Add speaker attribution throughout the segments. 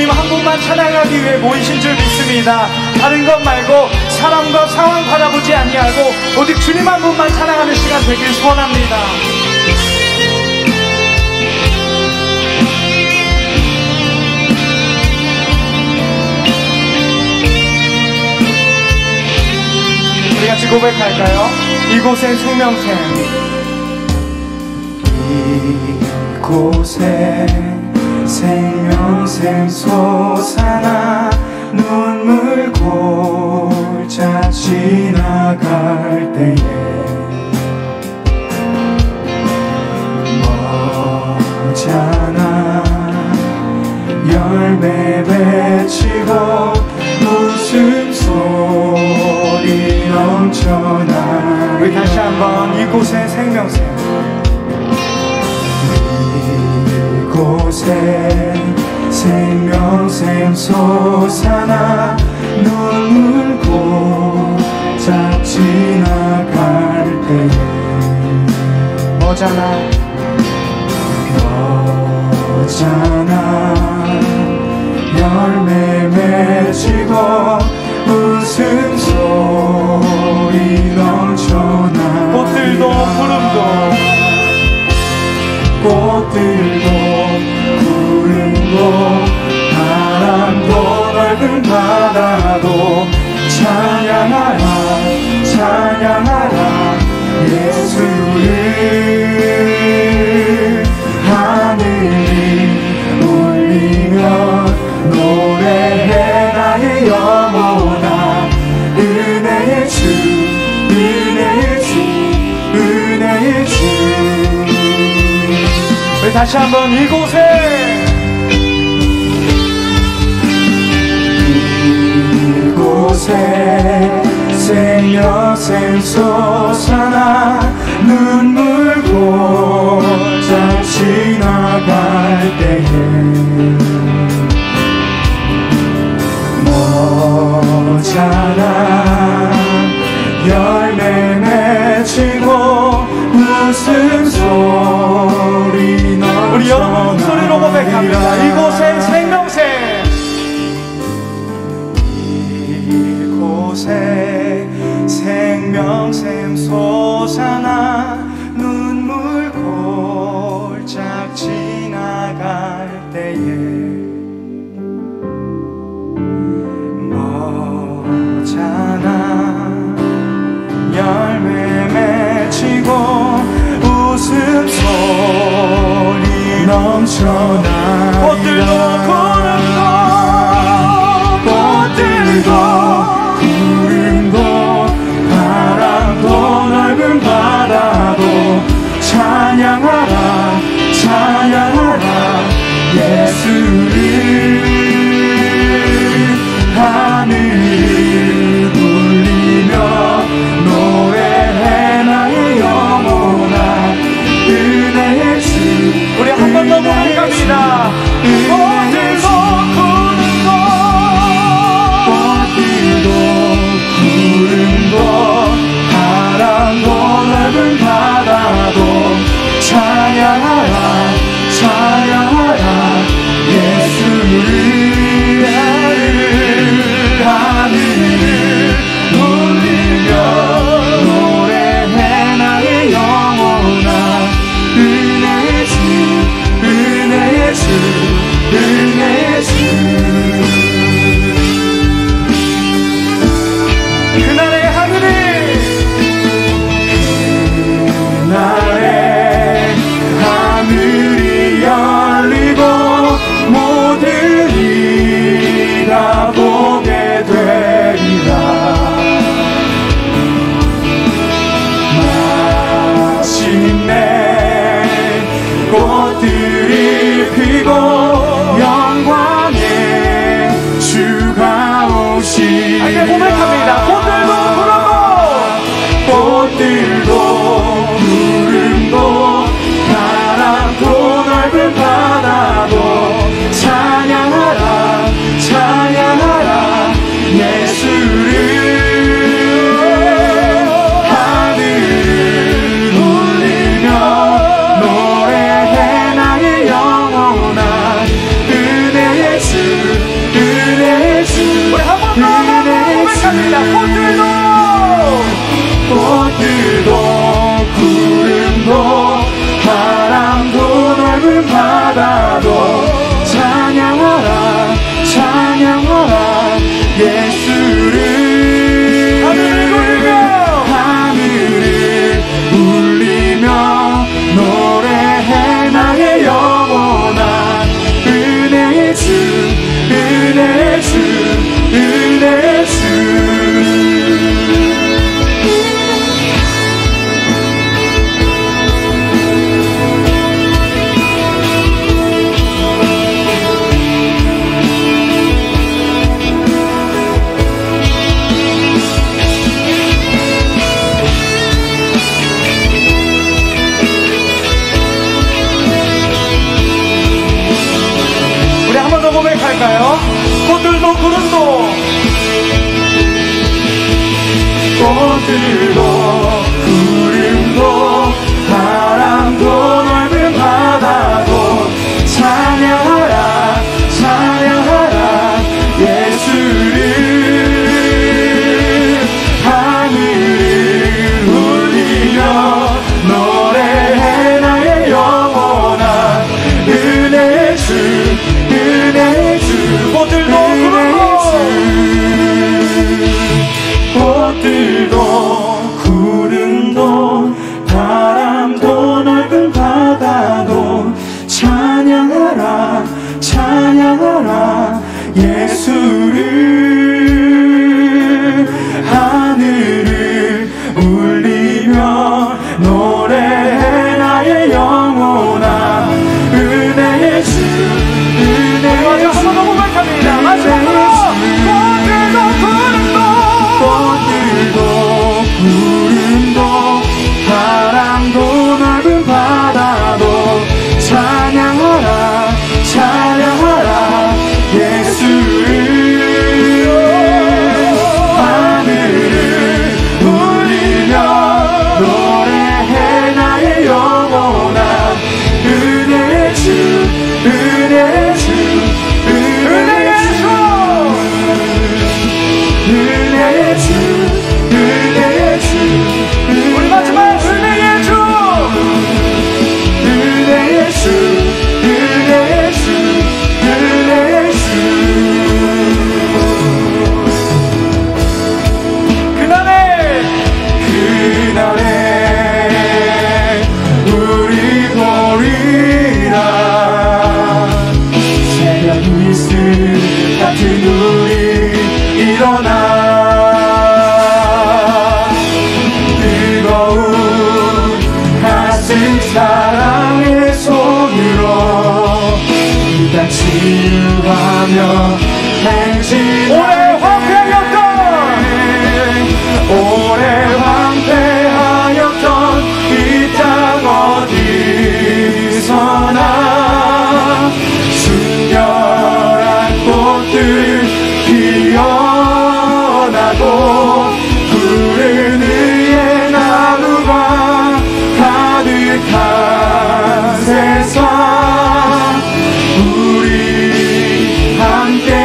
Speaker 1: 주님 한 분만 찬양하기 위해 모이신 줄 믿습니다. 다른 것 말고 사람과 상황 바라보지 아니하고 오직 주님 한 분만 찬양하는 시간 되길 소원합니다. 우리 같이 고백할까요? 이곳엔 생명샘,
Speaker 2: 이곳에 생명샘 솟아나 눈물 골짜 지나갈 때에 머잖아 열매 맺히고 웃음소리 넘쳐나.
Speaker 1: 우리 다시 한번 이곳엔 생명샘,
Speaker 2: 이곳에 생명샘 솟아나 눈물 고작 지나갈 때에
Speaker 1: 머잖아
Speaker 2: 열매 맺히고 웃음소리 넘쳐나.
Speaker 1: 꽃들도 구름도
Speaker 2: 구름도 바람도 넓은 바다도 찬양하라 찬양하라 예수를. 하늘이 울리며 노래해 나의 영혼아. 은혜의 주 은혜의 주 은혜의 주.
Speaker 1: 우리 다시 한번 이곳에
Speaker 2: 생명샘 솟아나 눈물 고작 지나갈 때에 머잖아 열매 맺히고 웃음소리 넘쳐나.
Speaker 1: 우리 여러분 목소리로 고백합니다. 이곳엔 생명샘,
Speaker 2: 이곳에 생명샘 솟아나 눈물 골짝 지나갈 때에 머잖아 열매 맺히고 웃음소리 넘쳐나.
Speaker 1: 꽃들도
Speaker 2: 구름도 바람도 넓은 바다
Speaker 1: 고백합니다.
Speaker 2: 꽃들도 구름도 바람도 넓은 바다도 찬양하라 찬양하라 예수를 하늘을 울리며 노래해 나의 영혼아 은혜의 주 은혜의 주 은혜의 주
Speaker 1: 우리 한 번 더 고백할까요? 꽃들도 구름도
Speaker 2: 꽃들도 구름도 바람도 넓은 바다도 찬양하라 찬양하라 예수를 하늘을 울리며 노래해 나의 영혼아 은혜의 주 은혜의 주
Speaker 1: 꽃들도
Speaker 2: 꽃들도 구름도 바람도 넓은 바다도 찬양하라 찬양하라 예수를 하늘을 울리며 노래해 나의 영혼아 은혜의 주 은혜의 주
Speaker 1: 한번 더 고백합니다. 마지막으로
Speaker 2: 꽃들도 구름도 바람도 넓은 바다도 찬양하라 찬양하라 예수를 하늘을 울리며 노래해 나의 영혼아 은혜의 주 은혜의 주 은혜의 주 은혜의 주 은혜의 주
Speaker 1: 우리 마지막 은혜의 주
Speaker 2: 은혜의 주 은혜의 주 은혜의 주
Speaker 1: 그날에
Speaker 2: 우리 보리라 새벽 이슬 같은 우리 일어나 뜨거운 가슴 사랑의 손으로 이 땅 치유하며 행진하네 오래 황폐하였던 이 땅 어디서나 순결한 꽃들 피어나고 푸른 의의 나무가 가득한 세상 우리 함께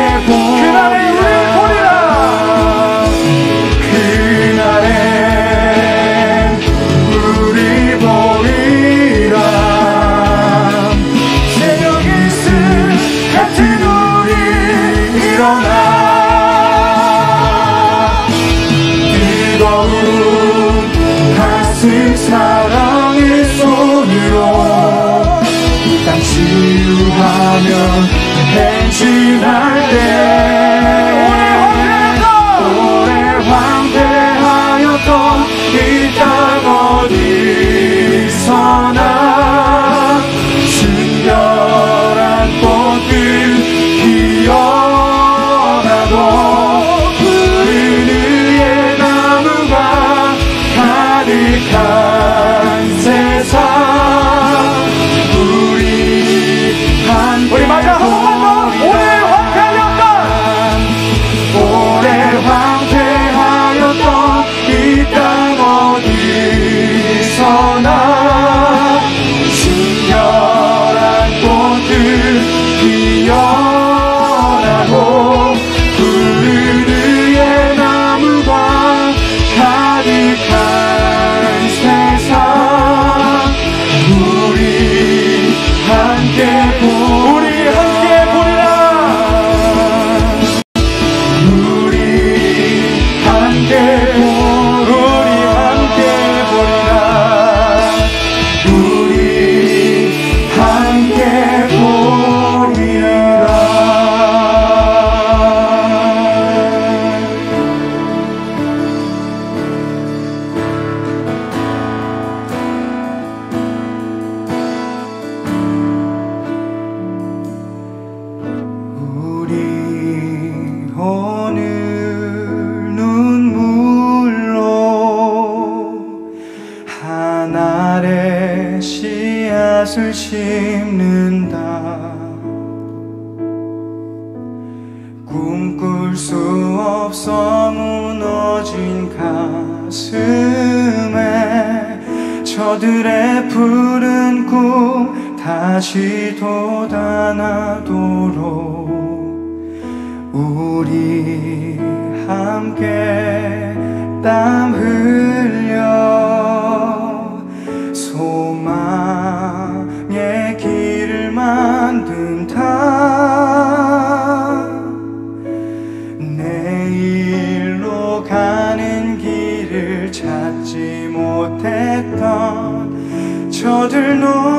Speaker 2: 씨앗을 심는다. 꿈꿀 수 없어 무너진 가슴에 저들의 푸른 꿈 다시 돋아나도록 우리 함께 땀 흘려 소망의 길을 만든다. 내일로 가는 길을 찾지 못했던 저들